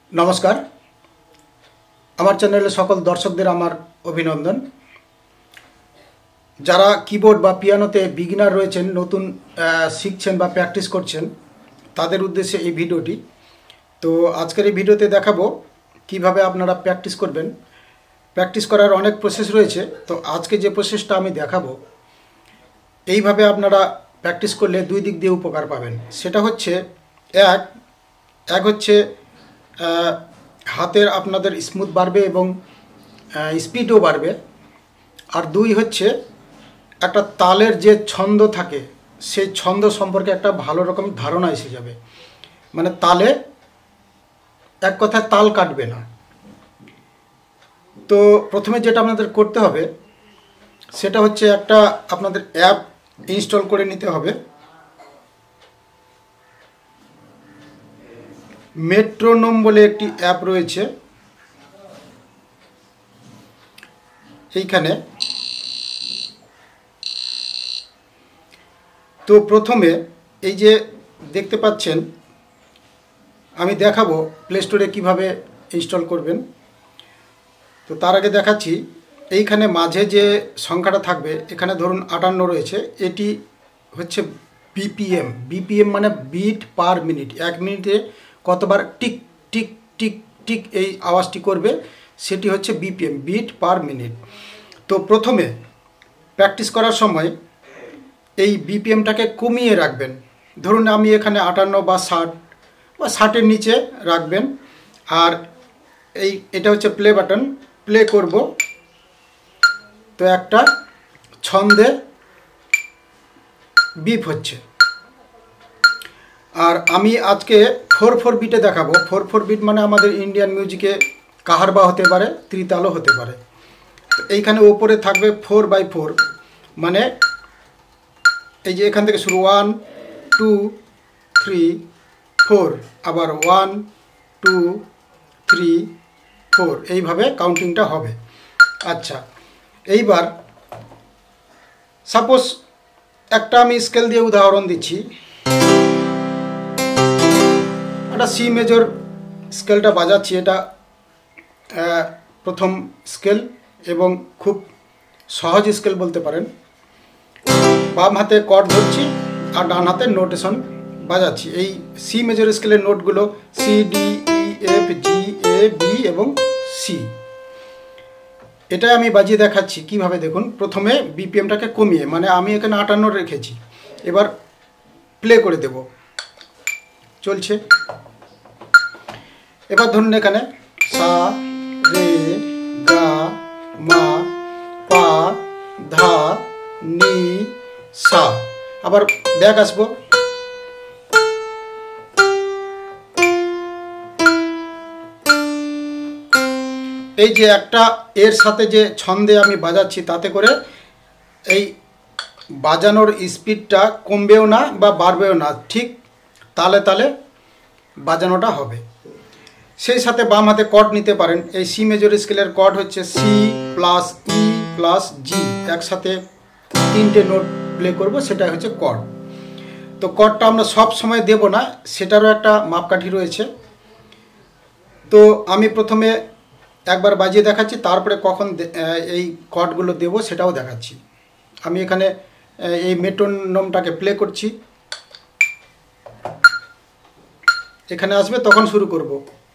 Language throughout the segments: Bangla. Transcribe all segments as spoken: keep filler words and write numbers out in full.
नमस्कार आमार चैनेले सकल दर्शकदेर आमार अभिनंदन। যারা কিবোর্ড বা পিয়ানোতে বিগিনার রয়েছেন, নতুন শিখছেন বা প্র্যাকটিস করছেন, তাদের উদ্দেশ্যে এই ভিডিওটি। তো আজকের এই ভিডিওতে দেখাবো কিভাবে আপনারা প্র্যাকটিস করবেন। প্র্যাকটিস করার অনেক প্রসেস রয়েছে, তো আজকে যে প্রসেসটা আমি দেখাবো এইভাবে আপনারা প্র্যাকটিস করলে দুই দিক দিয়ে উপকার পাবেন। সেটা হচ্ছে এক এক হচ্ছে হাতের আপনাদের স্মুথ বাড়বে এবং স্পিডও বাড়বে। আর দুই হচ্ছে একটা তালের যে ছন্দ থাকে সেই ছন্দ সম্পর্কে একটা ভালো রকম ধারণা এসে যাবে, মানে তালে এক কথায় তাল কাটবে না। তো প্রথমে যেটা আপনাদের করতে হবে সেটা হচ্ছে একটা আপনাদের অ্যাপ ইনস্টল করে নিতে হবে। মেট্রোনোম বলে একটি অ্যাপ রয়েছে, এইখানে তো প্রথমে এই যে দেখতে পাচ্ছেন আমি দেখাবো প্লে স্টোরে কীভাবে ইনস্টল করবেন। তো তার আগে দেখাচ্ছি এইখানে মাঝে যে সংখ্যাটা থাকবে, এখানে ধরুন আটান্ন রয়েছে, এটি হচ্ছে বিপিএম। বিপিএম মানে বিট পার মিনিট, এক মিনিটে কতবার টিক টিক টিক টিক এই আওয়াজটি করবে সেটি হচ্ছে বিপিএম, বিট পার মিনিট। তো প্রথমে প্র্যাকটিস করার সময় এই বিপিএমটাকে কমিয়ে রাখবেন। ধরুন আমি এখানে আটান্ন বা ষাট বা ষাটের নিচে রাখবেন। আর এই এটা হচ্ছে প্লে বাটন, প্লে করব। তো একটা ছন্দে বিপ হচ্ছে। আর আমি আজকে ফোর ফোর বিটে দেখাবো। ফোর ফোর বিট মানে আমাদের ইন্ডিয়ান মিউজিকে কাহারবা হতে পারে, ত্রিতালও হতে পারে। তো এইখানে ওপরে থাকবে ফোর বাই ফোর, মানে এই যে এখান থেকে শুরু ওয়ান টু থ্রি ফোর, আবার ওয়ান টু থ্রি ফোর, এইভাবে কাউন্টিংটা হবে। আচ্ছা, এইবার সাপোজ একটা আমি স্কেল দিয়ে উদাহরণ দিচ্ছি। একটা সি মেজর স্কেলটা বাজাচ্ছি, এটা প্রথম স্কেল এবং খুব সহজ স্কেল বলতে পারেন। বাম হাতে কর্ড ধরছি আর ডান হাতে নোটেশন বাজাচ্ছি। এই সি মেজর স্কেলের নোটগুলো C, D, E, F, G, A, B এবং সি। এটা আমি বাজিয়ে দেখাচ্ছি কিভাবে। দেখুন, প্রথমে বিপিএমটাকে কমিয়ে, মানে আমি এখানে আটান্ন রেখেছি, এবার প্লে করে দেব। চলছে। এবার ধরুন এখানে সা, রে, গা, মা, পা, ধা, নি, সা। আবার ব্যাক আসবো। এই যে একটা এর সাথে যে ছন্দে আমি বাজাচ্ছি, তাতে করে এই বাজানোর স্পিডটা কমবেও না বা বাড়বেও না, ঠিক তালে তালে বাজানোটা হবে। সেই সাথে বাম হাতে কর্ড নিতে পারেন। এই সি মেজর স্কেলের কর্ড হচ্ছে C plus E plus G, একসাথে তিনটে নোট প্লে করব, সেটা হচ্ছে কর্ড। তো কর্ডটা আমরা সব সময় দেব না, সেটারও একটা মাপকাঠি রয়েছে। তো আমি প্রথমে একবার বাজিয়ে দেখাচ্ছি, তারপরে কখন এই কর্ডগুলো দেব সেটাও দেখাচ্ছি। আমি এখানে এই মেট্রোনোমটাকে প্লে করছি, এখানে আসবে তখন শুরু করব।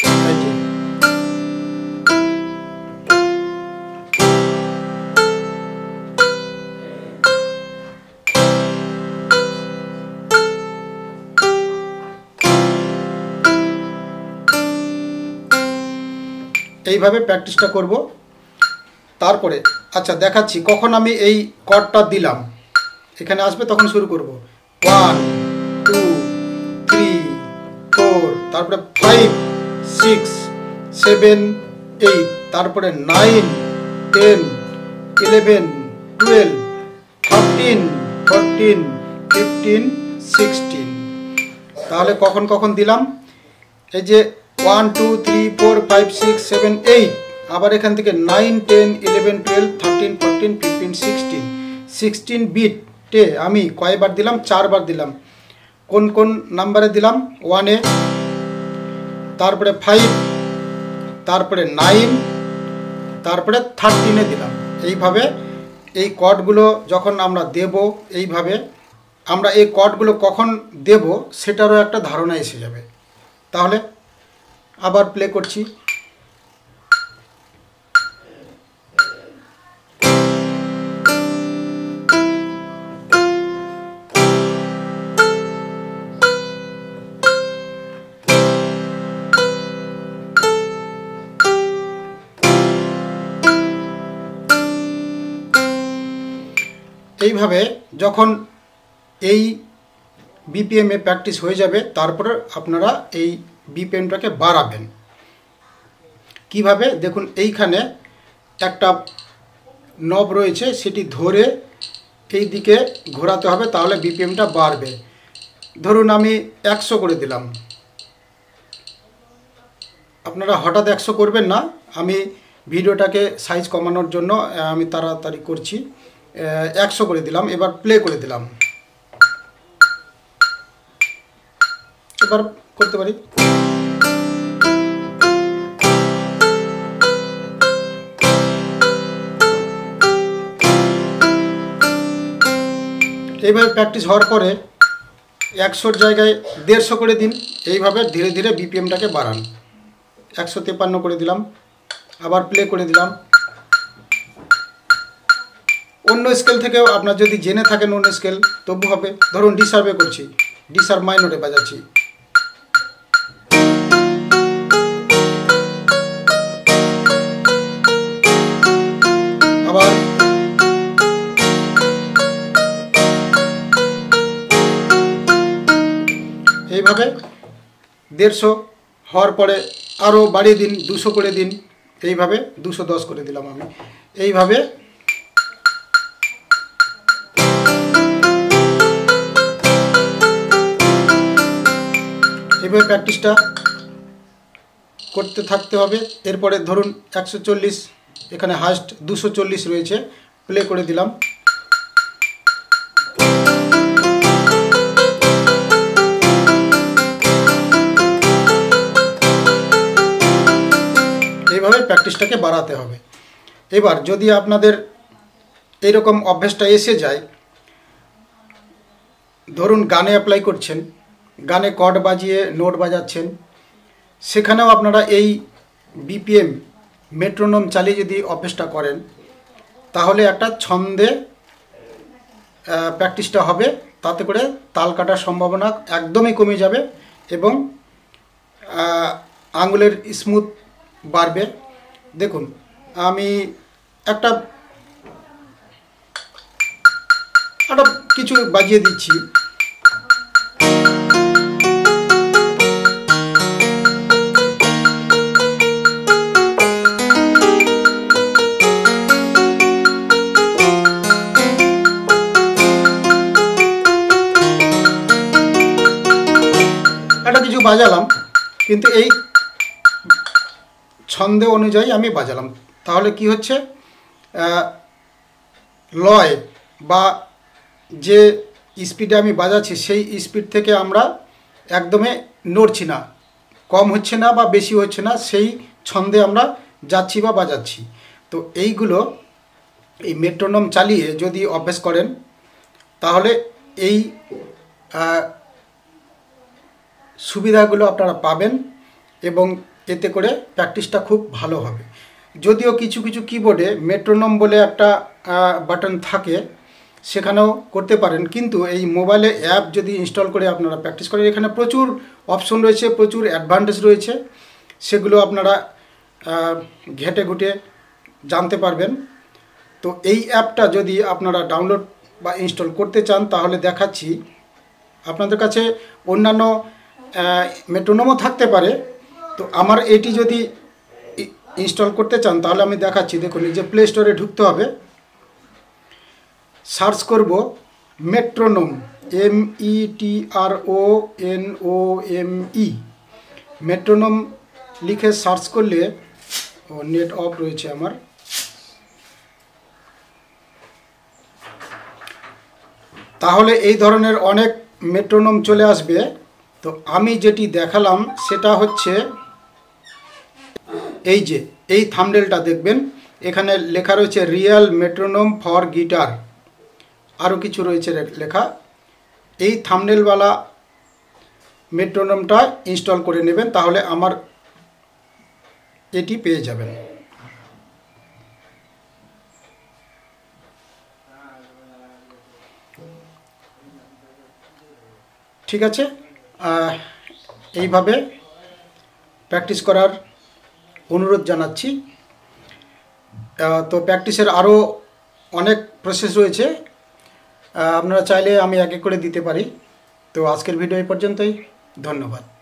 এইভাবে প্র্যাকটিসটা করব। তারপরে আচ্ছা দেখাচ্ছি কখন আমি এই কর্ডটা দিলাম, এখানে আসবে তখন শুরু করব। ওয়ান টু থ্রি ফোর, তারপরে ফাইভ সিক্স সেভেন এইট, তারপরে nine ten eleven twelve thirteen fourteen fifteen sixteen. তাহলে কখন কখন দিলাম, এই যে one two three four five six seven eight, আবার এখান থেকে nine ten eleven twelve thirteen fourteen fifteen sixteen. Sixteen বিটে আমি কয়বার দিলাম, চারবার দিলাম। কোন কোন নাম্বারে দিলাম, ওয়ানে, তারপরে ফাইভ তারপরে নাইন, তারপরে থার্টিনে দিলাম। এইভাবে এই কর্ডগুলো যখন আমরা দেব, এইভাবে আমরা এই কর্ডগুলো কখন দেব সেটারও একটা ধারণা এসে যাবে। তাহলে আবার প্লে করছি। এইভাবে যখন এই বিপিএমে প্র্যাকটিস হয়ে যাবে, তারপরে আপনারা এই বিপিএমটাকে বাড়াবেন। কিভাবে দেখুন, এইখানে একটা নব রয়েছে, সেটি ধরে এই দিকে ঘোরাতে হবে, তাহলে বিপিএমটা বাড়বে। ধরুন আমি একশো করে দিলাম। আপনারা হঠাৎ একশো করবেন না, আমি ভিডিওটাকে সাইজ কমানোর জন্য আমি তাড়াতাড়ি করছি। একশো করে দিলাম, এবার প্লে করে দিলাম। এবার করতে পারি। এইভাবে প্র্যাকটিস হওয়ার পরে একশোর জায়গায় দেড়শো করে দিন। এইভাবে ধীরে ধীরে বিপিএমটাকে বাড়ান। একশো তেপান্ন করে দিলাম, আবার প্লে করে দিলাম। অন্য স্কেল থেকেও আপনার যদি জেনে থাকেন অন্য স্কেল তবু হবে। ধরুন ডি শার্পে করছি, ডি শার্প মাইনরে বাজাচ্ছি। আবার এইভাবে দেড়শো হওয়ার পরে আরও বাড়িয়ে দিন, দুশো করে দিন। এইভাবে দুশো দশ করে দিলাম আমি। এইভাবে এইভাবে প্র্যাকটিসটা করতে থাকতে হবে। এরপরে ধরুন একশো চল্লিশ, এখানে হাইস্ট দুশো চল্লিশ রয়েছে, প্লে করে দিলাম। এইভাবে প্র্যাকটিসটাকে বাড়াতে হবে। এবার যদি আপনাদের এইরকম অভ্যাসটা এসে যায়, ধরুন গানে অ্যাপ্লাই করছেন, গানে কর্ড বাজিয়ে নোট বাজাচ্ছেন, সেখানেও আপনারা এই বিপিএম মেট্রোনোম চালিয়ে যদি অভ্যাসটা করেন, তাহলে একটা ছন্দে প্র্যাকটিসটা হবে। তাতে করে তাল কাটার সম্ভাবনা একদমই কমে যাবে এবং আঙুলের স্মুথ বাড়বে। দেখুন আমি একটা একটা কিছু বাজিয়ে দিচ্ছি। একটা কিছু বাজালাম, কিন্তু এই ছন্দে অনুযায়ী আমি বাজালাম। তাহলে কি হচ্ছে, লয় বা যে স্পিডে আমি বাজাচ্ছি সেই স্পিড থেকে আমরা একদমই নড়ছি না, কম হচ্ছে না বা বেশি হচ্ছে না, সেই ছন্দে আমরা যাচ্ছি বা বাজাচ্ছি। তো এইগুলো এই মেট্রোনোম চালিয়ে যদি অভ্যাস করেন, তাহলে এই সুবিধাগুলো আপনারা পাবেন এবং এতে করে প্র্যাকটিসটা খুব ভালো হবে। যদিও কিছু কিছু কিবোর্ডে মেট্রোনোম বলে একটা বাটন থাকে, সেখানেও করতে পারেন, কিন্তু এই মোবাইলে অ্যাপ যদি ইনস্টল করে আপনারা প্র্যাকটিস করেন, এখানে প্রচুর অপশন রয়েছে, প্রচুর অ্যাডভান্টেজ রয়েছে, সেগুলো আপনারা ঘেটে ঘুটে জানতে পারবেন। তো এই অ্যাপটা যদি আপনারা ডাউনলোড বা ইনস্টল করতে চান, তাহলে দেখাচ্ছি। আপনাদের কাছে অন্যান্য মেট্রোনোমও থাকতে পারে, তো আমার এটি যদি ইনস্টল করতে চান তাহলে আমি দেখাচ্ছি। দেখুন, এই যে প্লে স্টোরে ঢুকতে হবে, সার্চ করব metronome, M E T R O N O M E, metronome লিখে সার্চ করলে, ও নেট অফ রয়েছে আমার, তাহলে এই ধরনের অনেক মেট্রোনোম চলে আসবে। তো আমি যেটি দেখালাম সেটা হচ্ছে এই যে এই থাম্বনেলটা দেখবেন, এখানে লেখা রয়েছে রিয়েল মেট্রোনোম ফর গিটার, আরও কিছু রয়েছে লেখা। এই থাম্বনেলওয়ালা মেট্রোনোমটা ইনস্টল করে নেবেন, তাহলে আমার এটি পেয়ে যাবেন। ঠিক আছে, এইভাবে প্র্যাকটিস করার অনুরোধ জানাচ্ছি। তো প্র্যাকটিসের আরও অনেক প্রসেস রয়েছে, আপনারা চাইলে আমি এক এক করে দিতে পারি। তো আজকের ভিডিও এই পর্যন্তই, ধন্যবাদ।